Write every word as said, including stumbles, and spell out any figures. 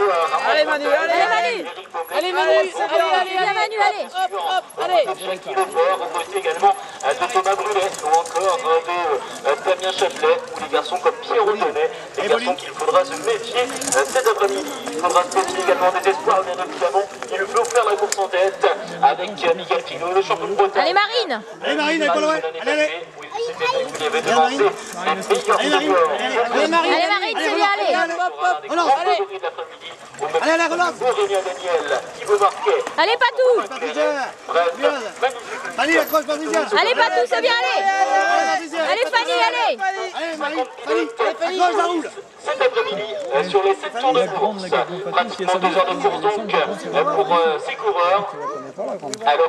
victoire. Allez Manu, allez, allez, allez Manu, allez, allez, allez, Manu, allez. hop, hop, allez. Jackie Lefort, on voici également de Thomas Brunet ou encore de Damien Châtelet ou des garçons comme Pierre Autonnet, des garçons qu'il faudra se méfier cet après-midi. Il faudra se méfier également des espoirs, bien évidemment. Il veut faire la course en tête avec Miguel Pino, le champion de Bretagne. Allez Marine. Allez Marine, elle colle, ouais. Allez, allez. Vous l'avez devancé les meilleurs juniors. Allez Marine, Allez Marine, c'est bien, allez. hop, hop, Relance. allez. Allez, allez, relance. Aurélien Daniel, Thibaut Marquet. Allez Patou. Patricia. Bref, Bien. magnifique. Allez, accroche Patricia. Allez Patou, c'est bien, allez. Allez, Patricia. Allez Fanny, allez. Allez, Marie, Fanny, accroche, ça roule. Cet après-midi, euh, sur les sept tours de course, pratiquement deux heures de course donc euh, pour euh, ces coureurs. Alors,